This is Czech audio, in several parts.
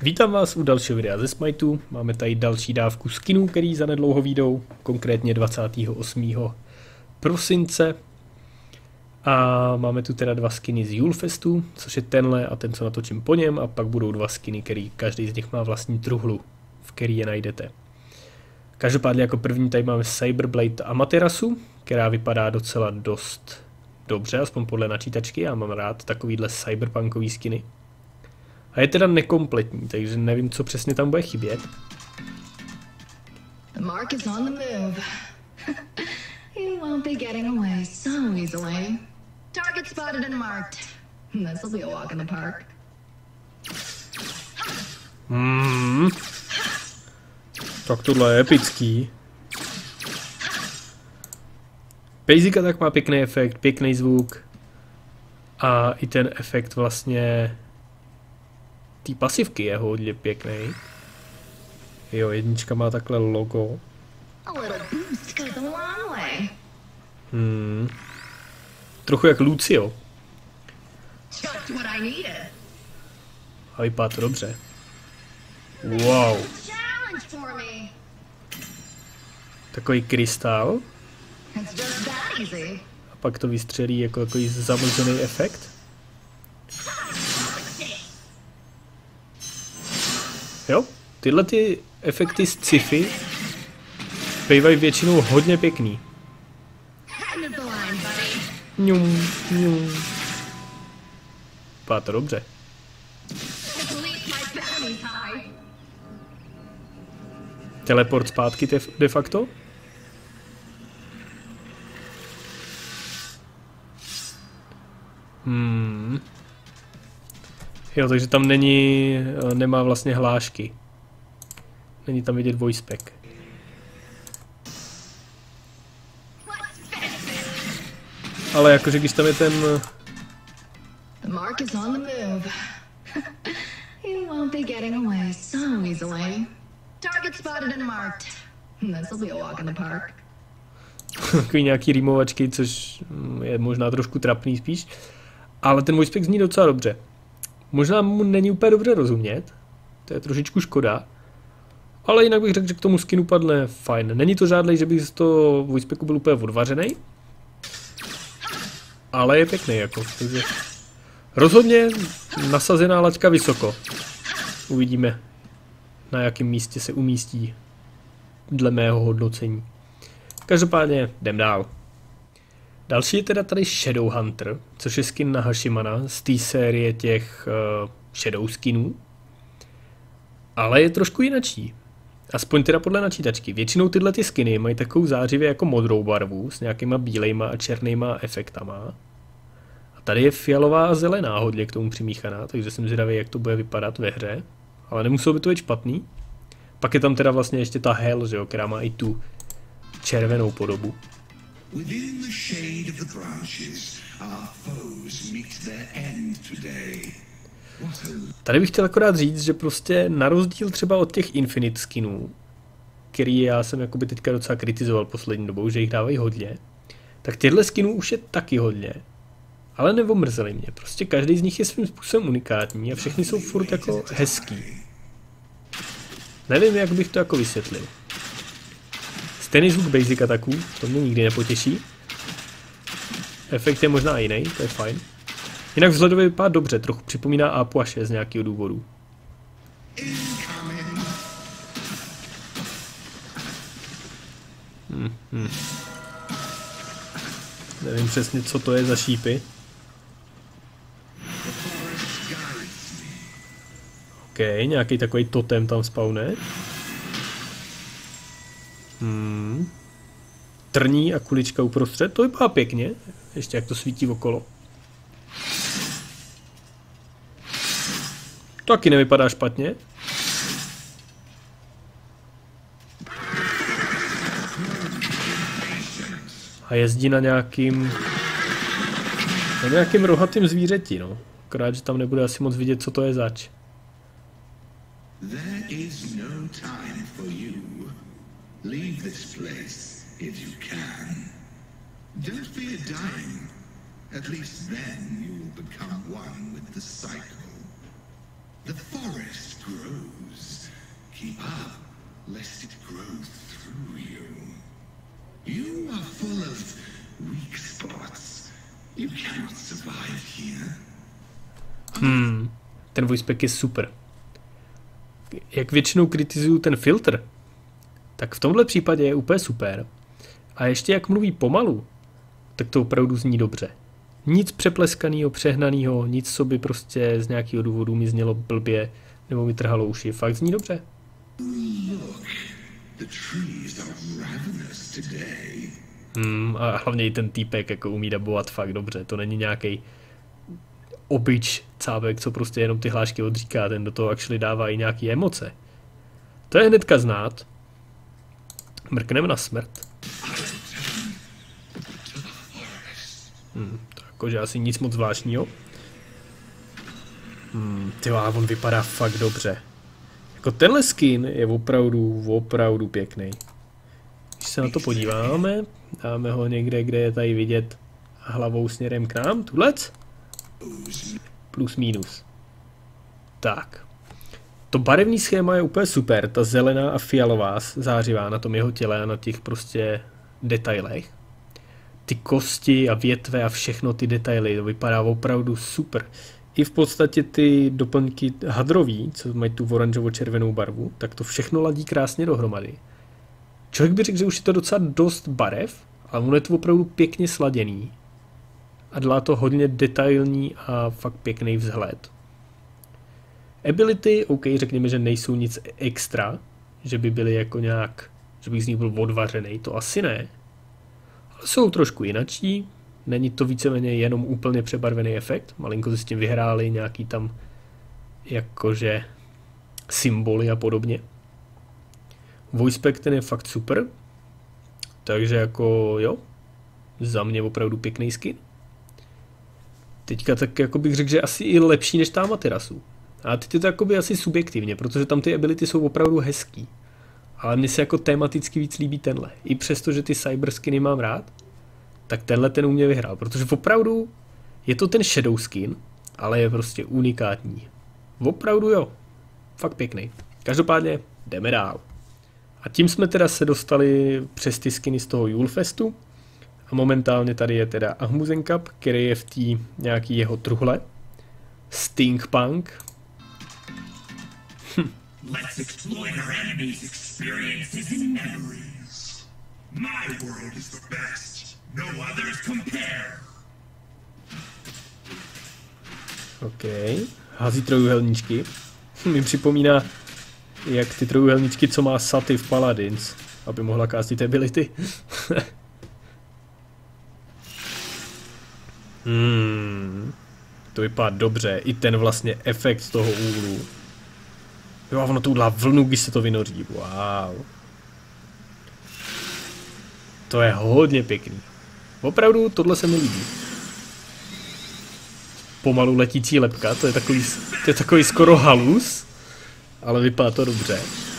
Vítám vás u dalšího videa ze Smiteu. Máme tady další dávku skinů, který zanedlouho vyjdou, konkrétně 28. prosince. A máme tu teda dva skiny z Julefestu, což je tenhle a ten, co natočím po něm, a pak budou dva skiny, který každý z nich má vlastní truhlu, v který je najdete. Každopádně jako první tady máme Cyberblade Amaterasu, která vypadá docela dost dobře, aspoň podle načítačky. Já mám rád takovýhle cyberpunkový skiny. A je teda nekompletní, takže nevím, co přesně tam bude chybět. The mark is on the move. You won't be getting away so easily. Target spotted and marked. This'll be a walk in the park. Tak tohle je epický. Basic tak má pěkný efekt, pěkný zvuk. A i ten efekt vlastně té pasivky je hodně pěkný. Jo, jednička má takhle logo. Trochu jak Lucio. A vypadá to dobře. Wow. Takový krystal. A pak to vystřelí jako takový zamlžený efekt. Jo, tyhle ty efekty z sci-fi bývají většinou hodně pěkný. Vypadá to dobře. Teleport zpátky de facto. Jo, takže tam nemá vlastně hlášky. Není tam vidět voice pack. Ale jakože když tam je ten... The mark is on the move. You won't be getting away so easily. Target spotted and marked. This'll be a walk in the park. Takový nějaký rýmovačky, což je možná trošku trapný spíš. Ale ten voice pack zní docela dobře. Možná mu není úplně dobře rozumět, to je trošičku škoda, ale jinak bych řekl, že k tomu skinu padne fajn. Není to žádný, že bych z toho voicepacku byl úplně odvařený, ale je pěkný jako, takže rozhodně nasazená laťka vysoko. Uvidíme, na jakém místě se umístí dle mého hodnocení. Každopádně jdem dál. Další je teda tady Shadowhunter, což je skin na Hashimana z té série těch Shadow skinů. Ale je trošku jinačí. Aspoň teda podle načítačky. Většinou tyhle ty skiny mají takovou zářivě jako modrou barvu s nějakýma bílejma a černýma efektama. A tady je fialová a zelená hodně k tomu přimíchaná, takže jsem zvědavý, jak to bude vypadat ve hře. Ale nemuselo by to být špatný. Pak je tam teda vlastně ještě ta Hell, že jo, která má i tu červenou podobu. Within the shade of the branches, our foes meet their end today. Tady bych chtěl akorát říct, že prostě na rozdíl třeba od těch Infinite skinů, který já jsem jakoby teďka docela kritizoval poslední dobou, že jich dávají hodně, tak těchto skinů už je taky hodně. Ale neomrzeli mě, prostě každý z nich je svým způsobem unikátní a všechny jsou furt jako hezký. Nevím, jak bych to jako vysvětlil. Stejný zvuk basic attacků, to mě nikdy nepotěší. Efekt je možná jiný, to je fajn. Jinak vzhledově vypadá dobře, trochu připomíná Apuaše z nějakého důvodu. Nevím přesně, co to je za šípy. OK, nějaký takový totem tam spawne. Trní a kulička uprostřed, to vypadá pěkně, ještě jak to svítí okolo. Taky nevypadá špatně. A jezdí na nějakým rohatým zvířeti, no. Akorát, že tam nebude asi moc vidět, co to je zač. There is no time for you. Leave this place if you can. Don't fear dying. At least then you will become one with the cycle. The forest grows. Keep up, lest it grow through you. You are full of weak spots. You cannot survive here. Ten voicepack je super. Jak většinou kritizuju ten filtr, tak v tomhle případě je úplně super. A ještě jak mluví pomalu, tak to opravdu zní dobře. Nic přepleskanýho, přehnaného, nic, co by prostě z nějakého důvodu mi znělo blbě, nebo mi trhalo uši. Fakt zní dobře. A hlavně i ten týpek jako umí dabovat fakt dobře. To není nějaký obyč cábek, co prostě jenom ty hlášky odříká, ten do toho actually dává i nějaké emoce. To je hnedka znát. Mrkneme na smrt. Jakože asi nic moc zvláštního. Tyjo, on vypadá fakt dobře. Jako tenhle skin je opravdu pěkný. Když se na to podíváme, dáme ho někde, kde je tady vidět hlavou směrem k nám, tulec. Plus minus. Tak. To barevný schéma je úplně super, ta zelená a fialová zářivá na tom jeho těle a na těch prostě detailech. Ty kosti a větve a všechno ty detaily, to vypadá opravdu super. I v podstatě ty doplňky hadrový, co mají tu oranžovo-červenou barvu, tak to všechno ladí krásně dohromady. Člověk by řekl, že už je to docela dost barev, ale ono je to opravdu pěkně sladěný. A dělá to hodně detailní a fakt pěkný vzhled. Ability, OK, řekněme, že nejsou nic extra, že by byly jako nějak, že bych z nich byl odvařený, to asi ne. Ale jsou trošku jinačí, není to víceméně jenom úplně přebarvený efekt, malinko si s tím vyhráli nějaký tam jakože symboly a podobně. Voicepack ten je fakt super, takže jako jo, za mě opravdu pěkný skin. Teďka tak jako bych řekl, že asi i lepší než ta Amaterasu. A teď je to jakoby asi subjektivně, protože tam ty ability jsou opravdu hezký. Ale mně se jako tematicky víc líbí tenhle. I přesto, že ty cyberskiny mám rád, tak tenhle ten u mě vyhrál, protože opravdu je to ten shadow skin, ale je prostě unikátní. Opravdu jo. Fakt pěkný. Každopádně jdeme dál. A tím jsme teda se dostali přes ty skiny z toho Julefestu. A momentálně tady je teda Ahmusen Cup, který je v té nějaký jeho truhle. Stinkpunk. Let's exploit our enemies' experiences and memories. My world is the best. No others compare. OK. Hází trojuhelníčky. Mi připomíná, jak ty trojuhelníčky, co má Sati v Paladins, aby mohla kástit ability. To vypadá dobře. I ten vlastně efekt z toho úhlu. Jo, a ono to udělá vlnu, když se to vynoří. Wow. To je hodně pěkný. Opravdu, tohle se mi líbí. Pomalu letící lebka, to je takový skoro halus, ale vypadá to dobře.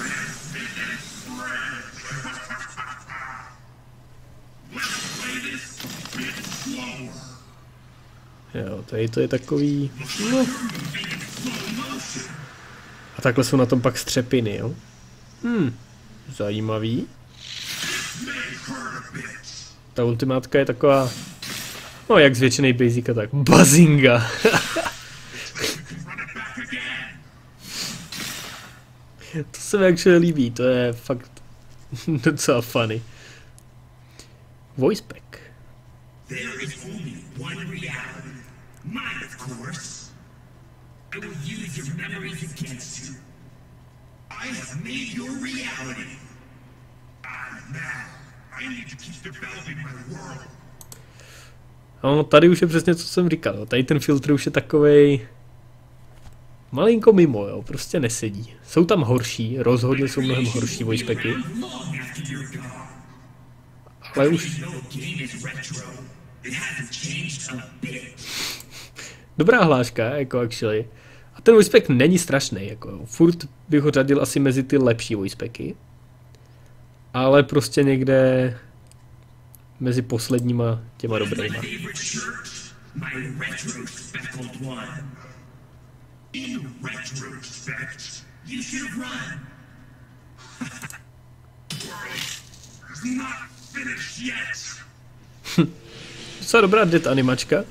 Jo, tady to je takový... No. A takhle jsou na tom pak střepiny, jo? Zajímavý. Ta ultimátka je taková... No, jak zvětšenej Basica, tak Bazinga. To se mi actually líbí, to je fakt docela funny. Voicepack. There is only one reality. Mine, of course. I will use your memories against you. I have made your reality. And now, I need to keep developing my world. No, tady už je přesně, co jsem říkal. Tady ten filtr už je takovej... malinko mimo, jo, prostě nesedí. Jsou tam horší, rozhodně jsou mnohem horší voicepacky. Ale už... Dobrá hláška, jako actually. A ten voicepack není strašný, jako furt bych ho řadil asi mezi ty lepší voicepacky. Ale prostě někde mezi posledníma těma dobrýma. In retrospect, you should have run. It's not finished yet. Co dobrá dead animačka.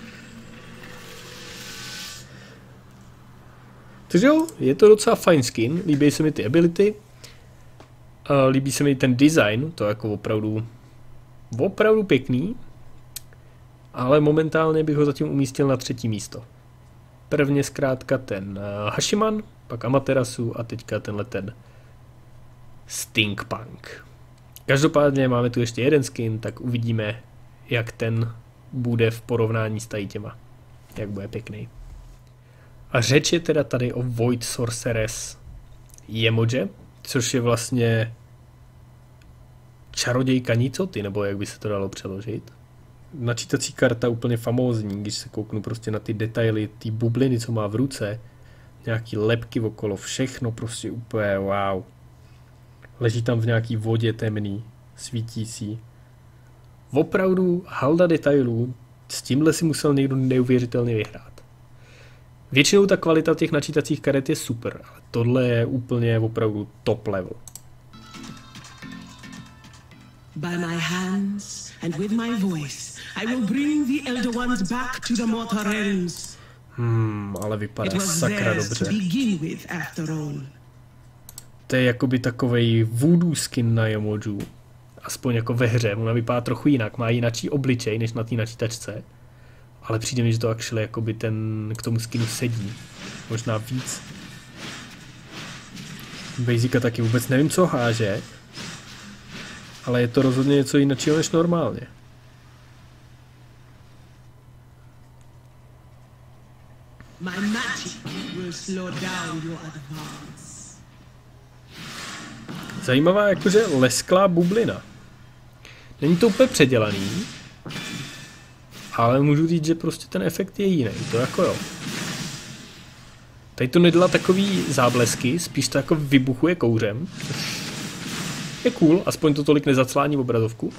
Takže jo, je to docela fajn skin, líbí se mi ty ability, líbí se mi ten design, to je jako opravdu pěkný, ale momentálně bych ho zatím umístil na 3. místo. Prvně zkrátka ten Hashiman, pak Amaterasu a teďka tenhle ten Stinkpunk. Každopádně máme tu ještě jeden skin, tak uvidíme, jak ten bude v porovnání s tady těma, jak bude pěkný. A řeč je teda tady o Void Sorceress Yemoje, což je vlastně čarodějka nicoty, nebo jak by se to dalo přeložit. Načítací karta úplně famózní, když se kouknu prostě na ty detaily, ty bubliny, co má v ruce, nějaký lepky okolo, všechno prostě úplně wow. Leží tam v nějaký vodě temný, svítící. Opravdu halda detailů, s tímhle si musel někdo neuvěřitelně vyhrát. Většinou ta kvalita těch načítacích karet je super, ale tohle je úplně opravdu top level. By my hands and with my voice, I will bring the Elder Ones back to the mortal realms. Ale vypadá sakra dobře. To je jakoby takovej voodoo skin na Yemoju. Aspoň jako ve hře, ona vypadá trochu jinak, má jinačí obličej než na té načítačce. Ale přijde mi, že to actually jakoby ten k tomu skinu sedí. Možná víc. Basica taky vůbec nevím, co háže. Ale je to rozhodně něco jiného než normálně. My magic will slow down your advance. Zajímavá jakože lesklá bublina. Není to úplně předělaný. Ale můžu říct, že prostě ten efekt je jiný, to jako jo. Tady to nedala takový záblesky, spíš to jako vybuchuje kouřem. Je cool, aspoň to tolik nezaclání v obrazovku.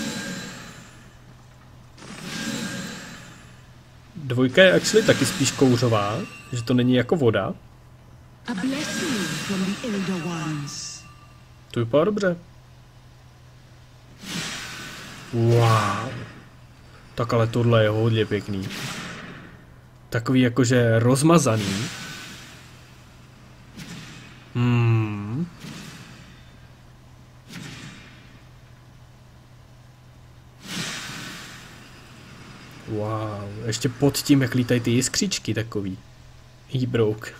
Dvojka je actually taky spíš kouřová, že to není jako voda. To vypadá dobře. Wow. Tak ale tohle je hodně pěkný. Takový jakože rozmazaný. Wow, ještě pod tím, jak lítají ty jiskřičky takový. He broke.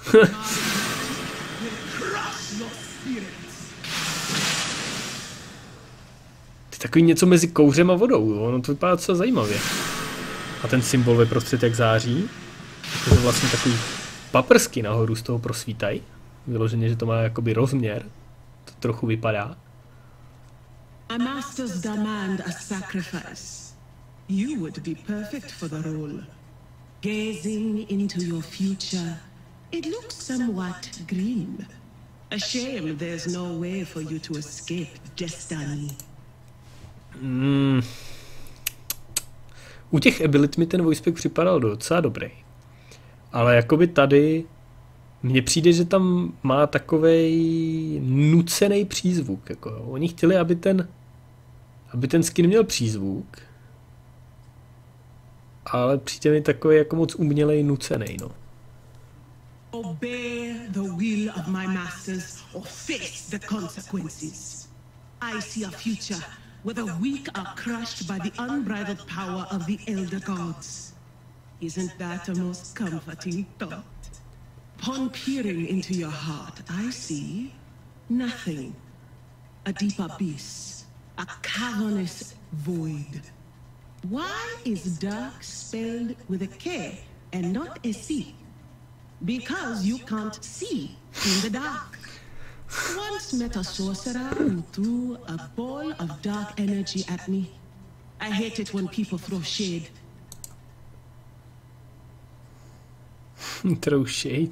Takový něco mezi kouřem a vodou, ono to vypadá docela zajímavě. A ten symbol ve prostřed jak září, takže vlastně takový paprsky nahoru z toho prosvítají. Vyloženě, že to má jakoby rozměr, to trochu vypadá. My masters demand a sacrifice. You would be perfect for the role. Gazing into your future, it looks somewhat grim. A shame there's no way for you to escape destiny. U těch abilit mi ten voicepack připadal docela dobrý. Ale jakoby tady mně přijde, že tam má takovej nucený přízvuk. Jako jo. Oni chtěli, aby ten skin měl přízvuk. Ale přijde mi takový jako moc umělej nucený, no. Obey the will of my masters or face the consequences. I see a future where the weak are crushed by the unbridled power of the elder gods. Isn't that a most comforting thought? Upon peering into your heart, I see nothing. A deep abyss, a cavernous void. Why is dark spelled with a K and not a C? Because you can't see in the dark. Once met a sorcerer who threw a ball of dark energy at me. I hate it when people throw shade. Throw shade?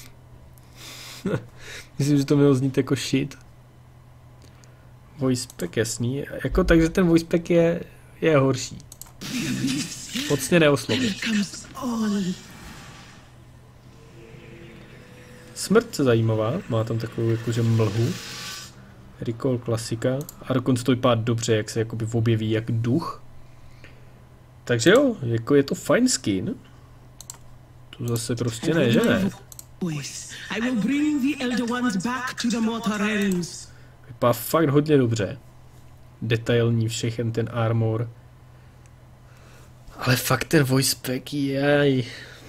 Myslím, že to mělo znít jako shit. Voicepack jasný. Jako, takže ten voicepack je horší. Mocně neoslovit. smrt zajímavá, má tam takovou jakože mlhu. Recall klasika. A dokonce to vypadá dobře, jak se jakoby objeví jak duch. Takže jo, jako je to fajn skin. To zase prostě ne, že ne? Vypadá fakt hodně dobře. Detailní všechen ten armor. Ale fakt ten voice pack, jej.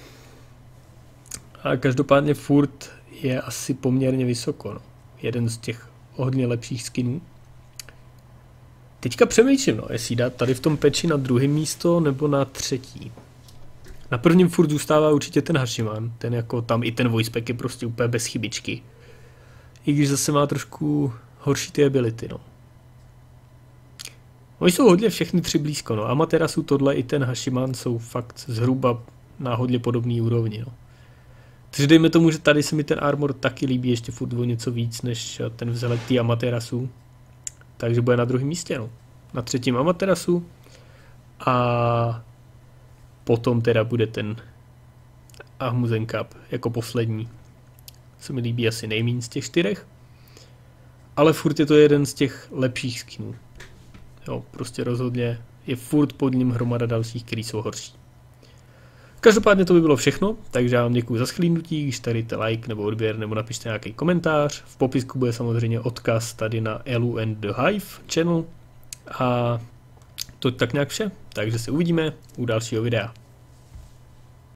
A každopádně furt je asi poměrně vysoko, no. Jeden z těch hodně lepších skinů. Teďka přemýšlím, no, jestli dát tady v tom peči na druhé místo nebo na třetí. Na prvním furt zůstává určitě ten Hashiman, ten jako tam i ten voice pack je prostě úplně bez chybičky. I když zase má trošku horší ty ability, no. Oni jsou hodně všechny tři blízko, no. Amaterasu, tohle i ten Hashiman jsou fakt zhruba na hodně podobný úrovni, no. Takže dejme tomu, že tady se mi ten armor taky líbí ještě furt o něco víc než ten vzhled tý Amaterasu. Takže bude na druhém místě, no. Na třetím Amaterasu. A potom teda bude ten Ahmusen Cup jako poslední. Se mi líbí asi nejméně z těch 4. Ale furt je to jeden z těch lepších skinů. Jo, prostě rozhodně je furt pod ním hromada dalších, který jsou horší. Každopádně to by bylo všechno, takže já vám děkuji za shlédnutí, když tady dejte like nebo odběr nebo napište nějaký komentář. V popisku bude samozřejmě odkaz tady na Elu and the Hive channel a to tak nějak vše, takže se uvidíme u dalšího videa.